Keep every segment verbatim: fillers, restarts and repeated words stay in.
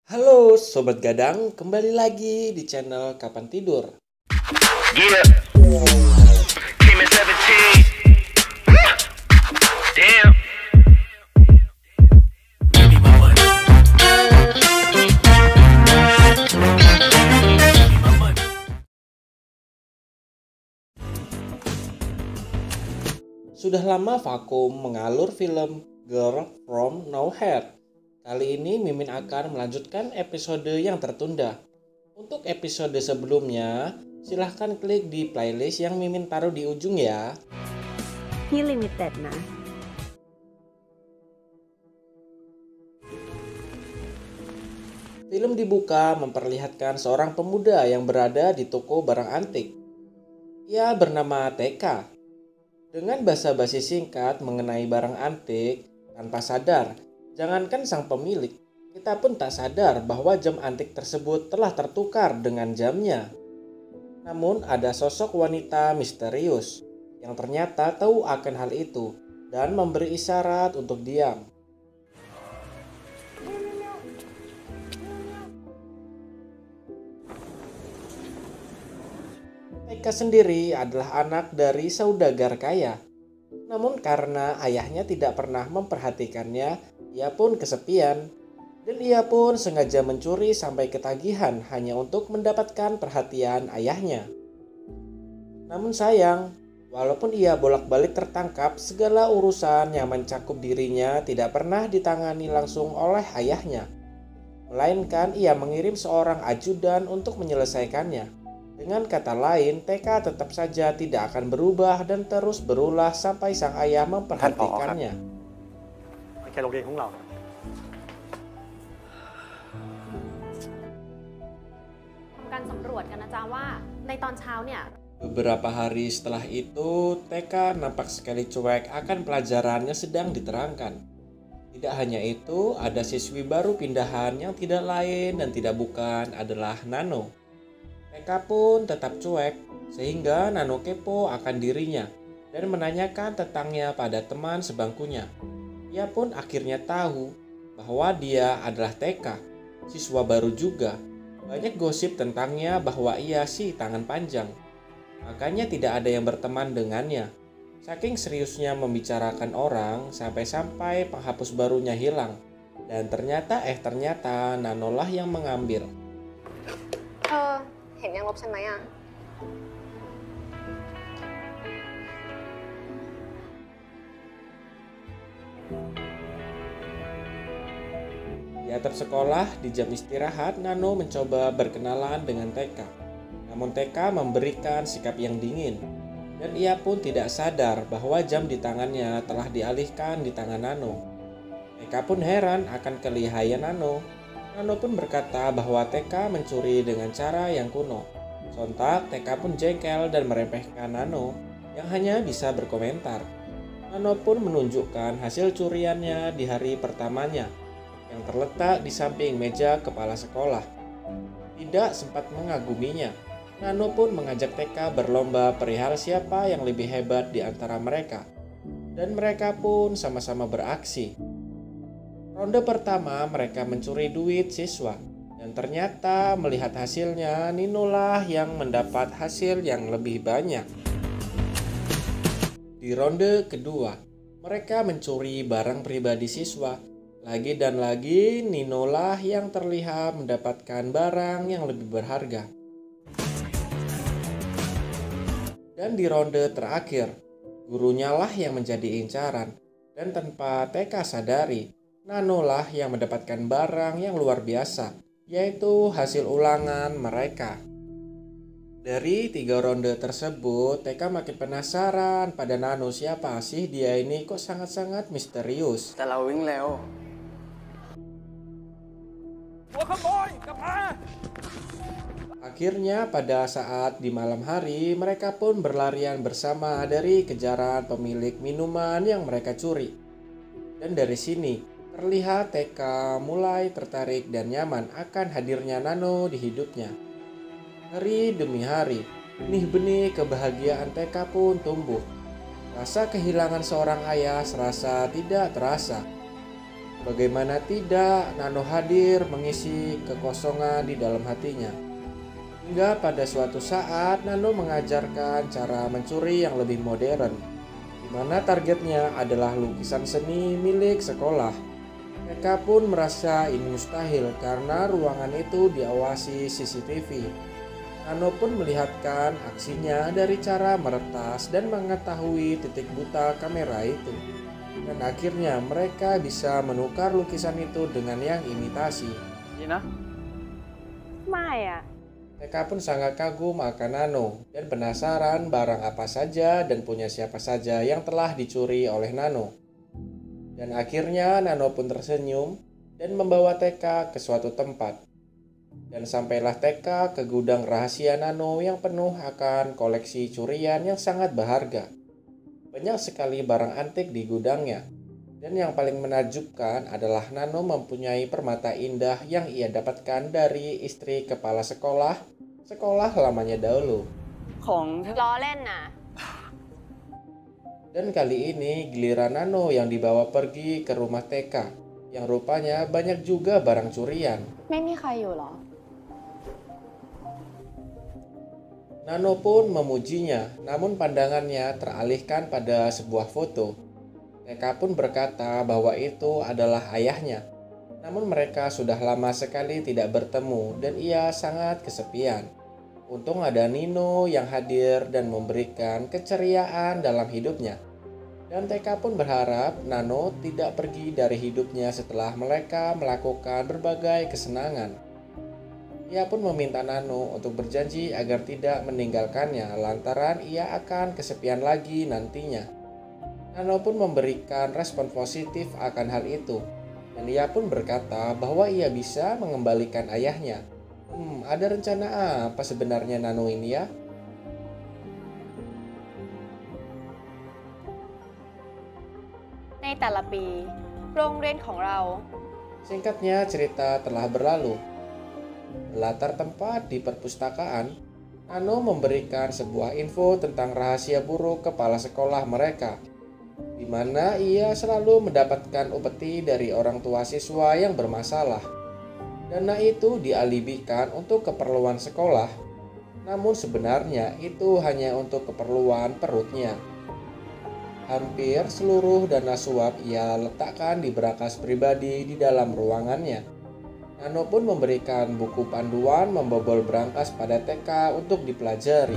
Halo Sobat Gadang, kembali lagi di channel Kapan Tidur. Yeah. Came at seventeen. Damn. Sudah lama vakum mengalur film Girl from Nowhere. Kali ini Mimin akan melanjutkan episode yang tertunda. Untuk episode sebelumnya, silahkan klik di playlist yang Mimin taruh di ujung ya. Ini limited nah. Film dibuka memperlihatkan seorang pemuda yang berada di toko barang antik. Ia bernama T K. Dengan basa-basi singkat mengenai barang antik, tanpa sadar, jangankan sang pemilik, kita pun tak sadar bahwa jam antik tersebut telah tertukar dengan jamnya. Namun ada sosok wanita misterius yang ternyata tahu akan hal itu dan memberi isyarat untuk diam. T K sendiri adalah anak dari saudagar kaya. Namun karena ayahnya tidak pernah memperhatikannya, ia pun kesepian. Dan ia pun sengaja mencuri sampai ketagihan hanya untuk mendapatkan perhatian ayahnya. Namun sayang, walaupun ia bolak-balik tertangkap, segala urusan yang mencakup dirinya tidak pernah ditangani langsung oleh ayahnya. Melainkan ia mengirim seorang ajudan untuk menyelesaikannya. Dengan kata lain, T K tetap saja tidak akan berubah dan terus berulah sampai sang ayah memperhatikannya. 嘅錄影空流。 ทำการสำรวจกันนะจ๊ะว่าในตอนเช้าเนี่ย Beberapa hari setelah itu, T K nampak sekali cuek akan pelajarannya sedang diterangkan. Tidak hanya itu, ada siswi baru pindahan yang tidak lain dan tidak bukan adalah Nano. T K pun tetap cuek, sehingga Nano kepo akan dirinya dan menanyakan tentangnya pada teman sebangkunya. Ia pun akhirnya tahu bahwa dia adalah T K, siswa baru juga. Banyak gosip tentangnya bahwa ia si tangan panjang. Makanya tidak ada yang berteman dengannya. Saking seriusnya membicarakan orang sampai-sampai penghapus barunya hilang. Dan ternyata eh ternyata Nanolah yang mengambil. เออเห็นยังลบฉันไหมอ่ะ Di atap sekolah, di jam istirahat, Nano mencoba berkenalan dengan T K. Namun T K memberikan sikap yang dingin. Dan ia pun tidak sadar bahwa jam di tangannya telah dialihkan di tangan Nano. T K pun heran akan kelihayan Nano. Nano pun berkata bahwa T K mencuri dengan cara yang kuno. Sontak T K pun jengkel dan meremehkan Nano yang hanya bisa berkomentar. Nano pun menunjukkan hasil curiannya di hari pertamanya yang terletak di samping meja kepala sekolah. Tidak sempat mengaguminya, Nano pun mengajak T K berlomba perihal siapa yang lebih hebat di antara mereka. Dan mereka pun sama-sama beraksi. Ronde pertama mereka mencuri duit siswa. Dan ternyata melihat hasilnya, Ninolah yang mendapat hasil yang lebih banyak. Di ronde kedua, mereka mencuri barang pribadi siswa. Lagi dan lagi, Ninolah yang terlihat mendapatkan barang yang lebih berharga. Dan di ronde terakhir, gurunya lah yang menjadi incaran. Dan tanpa T K sadari, Nanolah yang mendapatkan barang yang luar biasa, yaitu hasil ulangan mereka. Dari tiga ronde tersebut, T K makin penasaran pada Nano, siapa sih dia ini kok sangat-sangat misterius. แต่เราวิ่งเร็ว Akhirnya pada saat di malam hari, mereka pun berlarian bersama dari kejaran pemilik minuman yang mereka curi. Dan dari sini, terlihat T K mulai tertarik dan nyaman akan hadirnya Nano di hidupnya. Hari demi hari, benih-benih kebahagiaan T K pun tumbuh. Rasa kehilangan seorang ayah serasa tidak terasa. Bagaimana tidak, Nano hadir mengisi kekosongan di dalam hatinya. Hingga pada suatu saat Nano mengajarkan cara mencuri yang lebih modern, di mana targetnya adalah lukisan seni milik sekolah. Mereka pun merasa ini mustahil karena ruangan itu diawasi C C T V. Nano pun melihatkan aksinya dari cara meretas dan mengetahui titik buta kamera itu. Dan akhirnya mereka bisa menukar lukisan itu dengan yang imitasi. 你呢？ ไม่อะ Mereka pun sangat kagum akan Nano dan penasaran barang apa saja dan punya siapa saja yang telah dicuri oleh Nano. Dan akhirnya Nano pun tersenyum dan membawa T K ke suatu tempat. Dan sampailah T K ke gudang rahasia Nano yang penuh akan koleksi curian yang sangat berharga. Banyak sekali barang antik di gudangnya. Dan yang paling menakjubkan adalah Nano mempunyai permata indah yang ia dapatkan dari istri kepala sekolah, sekolah lamanya dahulu. ของล้อเล่นนะ Dan kali ini giliran Nano yang dibawa pergi ke rumah T K, yang rupanya banyak juga barang curian. ไม่มีใครอยู่หรอ Nano pun memujinya, namun pandangannya teralihkan pada sebuah foto. T K pun berkata bahwa itu adalah ayahnya. Namun mereka sudah lama sekali tidak bertemu dan ia sangat kesepian. Untung ada Nino yang hadir dan memberikan keceriaan dalam hidupnya. Dan T K pun berharap Nano tidak pergi dari hidupnya setelah mereka melakukan berbagai kesenangan. Ia pun meminta Nano untuk berjanji agar tidak meninggalkannya lantaran ia akan kesepian lagi nantinya. Nano pun memberikan respon positif akan hal itu. Dan ia pun berkata bahwa ia bisa mengembalikan ayahnya. Hmm, ada rencana apa sebenarnya Nano ini ya? ในแต่ละปีโรงเรียนของเรา Singkatnya cerita telah berlalu. Latar tempat di perpustakaan, Nano memberikan sebuah info tentang rahasia buruk kepala sekolah mereka, di mana ia selalu mendapatkan upeti dari orang tua siswa yang bermasalah. Dana itu dialibikan untuk keperluan sekolah, namun sebenarnya itu hanya untuk keperluan perutnya. Hampir seluruh dana suap ia letakkan di berangkas pribadi di dalam ruangannya. Nano pun memberikan buku panduan membobol berangkas pada T K untuk dipelajari.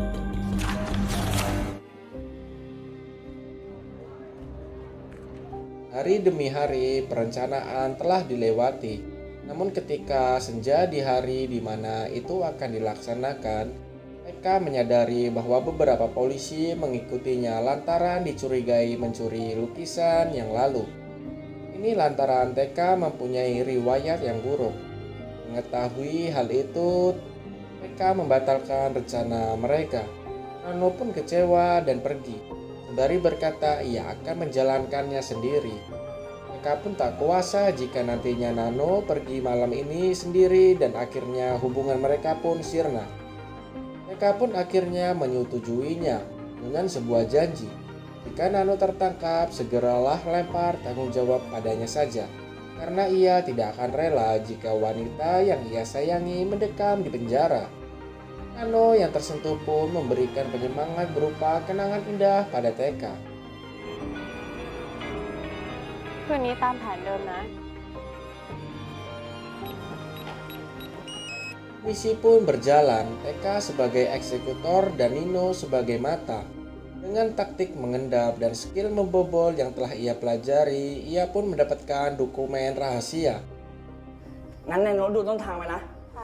Hari demi hari perencanaan telah dilewati. Namun ketika senja di hari di mana itu akan dilaksanakan, T K menyadari bahwa beberapa polisi mengikutinya lantaran dicurigai mencuri lukisan yang lalu. Ini lantaran T K mempunyai riwayat yang buruk. Mengetahui hal itu, T K membatalkan rencana mereka. Nano pun kecewa dan pergi. Sembari berkata ia akan menjalankannya sendiri. T K pun tak kuasa jika nantinya Nano pergi malam ini sendiri dan akhirnya hubungan mereka pun sirna. T K pun akhirnya menyetujuinya dengan sebuah janji. Jika Nano tertangkap, segeralah lempar tanggung jawab padanya saja. Karena ia tidak akan rela jika wanita yang ia sayangi mendekam di penjara. Nano yang tersentuh pun memberikan penyemangat berupa kenangan indah pada T K. คืนนี้ตามแผนเดิมนะ Misi pun berjalan, T K sebagai eksekutor dan Nino sebagai mata. Dengan taktik mengendap dan skill membobol yang telah ia pelajari, ia pun mendapatkan dokumen rahasia. งั้นในโน้ตดูต้นทางไว้นะ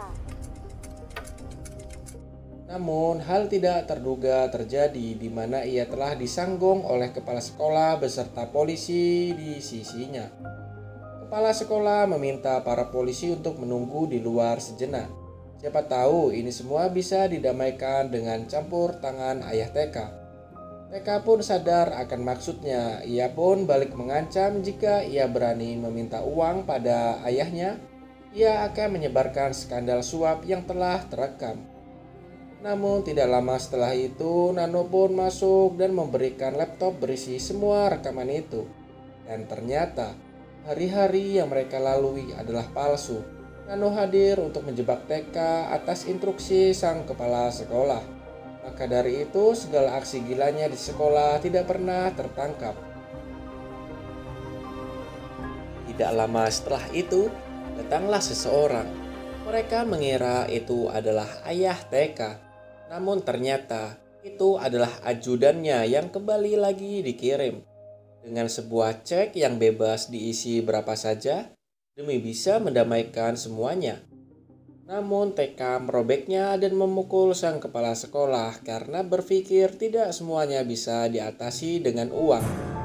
Namun, hal tidak terduga terjadi di mana ia telah disanggung oleh kepala sekolah beserta polisi di sisinya. Kepala sekolah meminta para polisi untuk menunggu di luar sejenak. Siapa tahu ini semua bisa didamaikan dengan campur tangan ayah T K. T K pun sadar akan maksudnya. Ia pun balik mengancam jika ia berani meminta uang pada ayahnya, ia akan menyebarkan skandal suap yang telah terekam. Namun tidak lama setelah itu, Nano pun masuk dan memberikan laptop berisi semua rekaman itu. Dan ternyata, Hari-hari yang mereka lalui adalah palsu. Nano hadir untuk menjebak T K atas instruksi sang kepala sekolah. Maka dari itu, segala aksi gilanya di sekolah tidak pernah tertangkap. Tidak lama setelah itu, datanglah seseorang. Mereka mengira itu adalah ayah T K. Namun ternyata itu adalah ajudannya yang kembali lagi dikirim. Dengan sebuah cek yang bebas diisi berapa saja, demi bisa mendamaikan semuanya. Namun T K merobeknya dan memukul sang kepala sekolah karena berpikir tidak semuanya bisa diatasi dengan uang.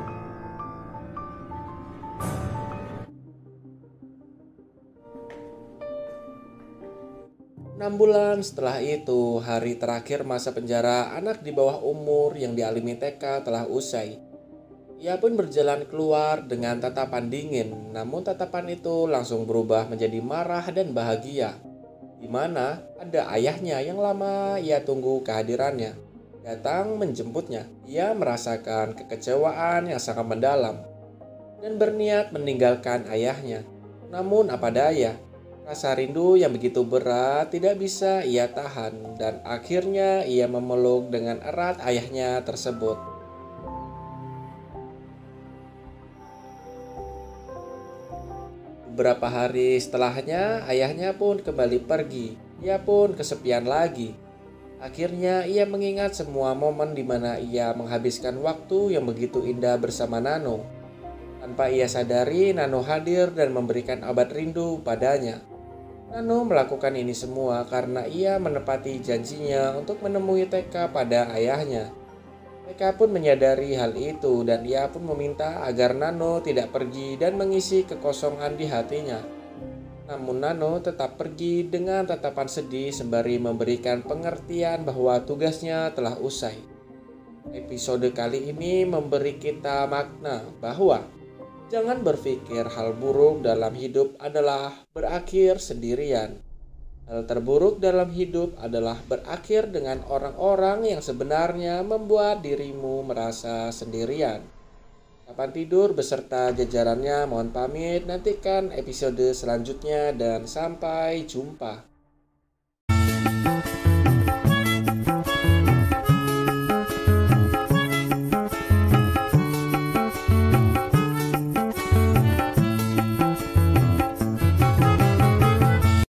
Enam bulan setelah itu, hari terakhir masa penjara anak di bawah umur yang dialami T K telah usai. Ia pun berjalan keluar dengan tatapan dingin, namun tatapan itu langsung berubah menjadi marah dan bahagia. Di mana ada ayahnya yang lama ia tunggu kehadirannya, datang menjemputnya. Ia merasakan kekecewaan yang sangat mendalam dan berniat meninggalkan ayahnya. Namun apa daya, rasa rindu yang begitu berat tidak bisa ia tahan dan akhirnya ia memeluk dengan erat ayahnya tersebut. Beberapa hari setelahnya, ayahnya pun kembali pergi. Ia pun kesepian lagi. Akhirnya ia mengingat semua momen di mana ia menghabiskan waktu yang begitu indah bersama Nano. Tanpa ia sadari, Nano hadir dan memberikan obat rindu padanya. Nano melakukan ini semua karena ia menepati janjinya untuk menemui T K pada ayahnya. T K pun menyadari hal itu dan ia pun meminta agar Nano tidak pergi dan mengisi kekosongan di hatinya. Namun Nano tetap pergi dengan tatapan sedih sembari memberikan pengertian bahwa tugasnya telah usai. Episode kali ini memberi kita makna bahwa jangan berpikir hal buruk dalam hidup adalah berakhir sendirian. Hal terburuk dalam hidup adalah berakhir dengan orang-orang yang sebenarnya membuat dirimu merasa sendirian. Kapan tidur beserta jajarannya mohon pamit, nantikan episode selanjutnya dan sampai jumpa.